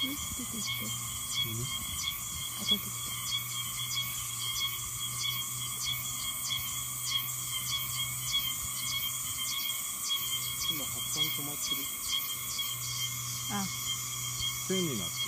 出てきて。あ、出てきた。 今葉っぱに止まってる。 あ、 線になって